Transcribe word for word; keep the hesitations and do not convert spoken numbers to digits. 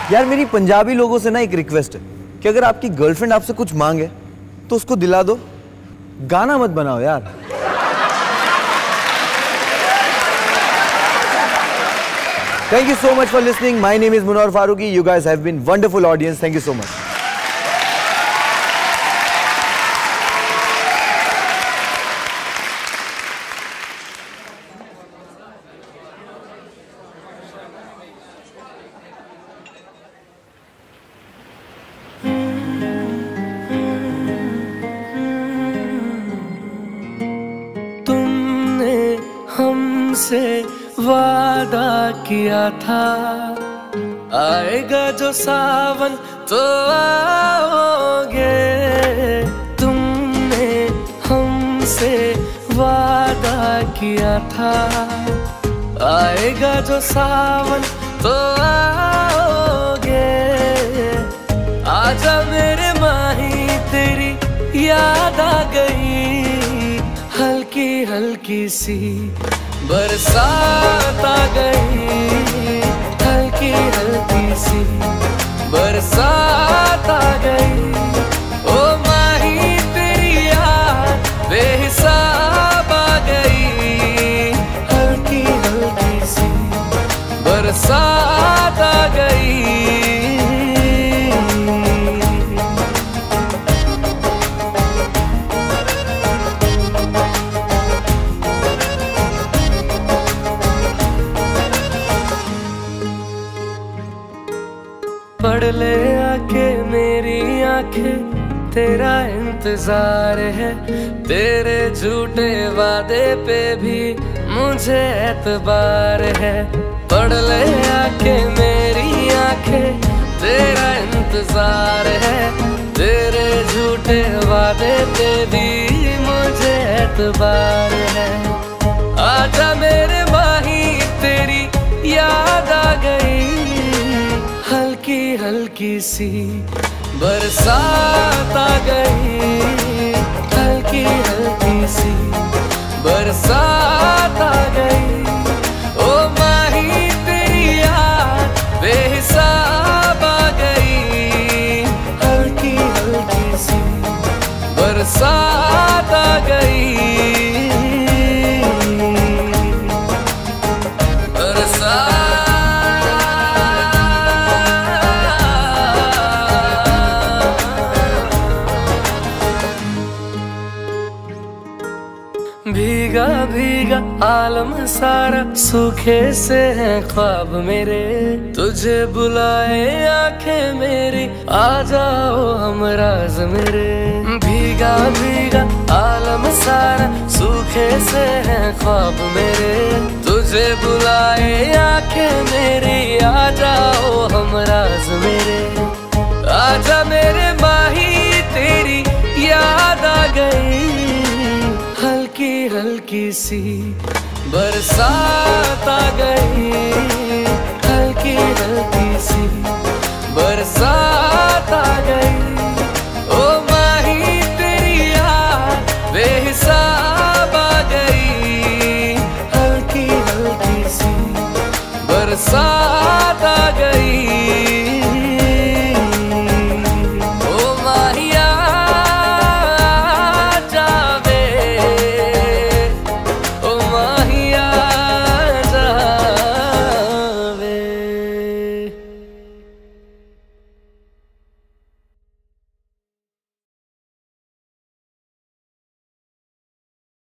यार मेरी पंजाबी लोगों से ना एक रिक्वेस्ट है कि अगर आपकी गर्लफ्रेंड आपसे कुछ मांगे तो उसको दिला दो, गाना मत बनाओ यार। Thank you so much for listening. My name is Munawar Farooqi. You guys have been wonderful audience. Thank you so much. तुमने हमसे वादा किया था, आएगा जो सावन तो आओगे। तुमने हमसे वादा किया था, आएगा जो सावन तो आओगे। आजा मेरे माही तेरी याद आ गई, हल्की हल्की सी बरसात आ गई, हल्की हल्की सी बरसात आ गई। ओ माही तेरी याद बेहिसाब आ गई, हल्की हल्की सी बरसात आ गई। पढ़ ले आके मेरी आंखें, तेरा इंतजार है। तेरे झूठे वादे पे भी मुझे एतबार है। पढ़ ले आके मेरी आंखें, तेरा इंतजार है। तेरे झूठे वादे पे भी मुझे एतबार है। आजा मेरे माही तेरी याद आ गई, हल्की हल्की सी बरसात आ गई, हल्की हल्की सी बरसात आ गई। ओ माही तेरी याद बेहिसाब आ गई, हल्की हल्की सी बरसात आ गई। भीगा भीगा आलम सारा, सूखे से हैं ख्वाब मेरे। तुझे बुलाए आंखें मेरी, आ जाओ हमराज मेरे। भीगा भीगा आलम सारा, सूखे से हैं ख्वाब मेरे। तुझे बुलाए आंखें मेरी, आ जाओ हमराज मेरे। आजा मेरे माही तेरी याद आ गई, हल्की हल्की सी बरसात आ गई।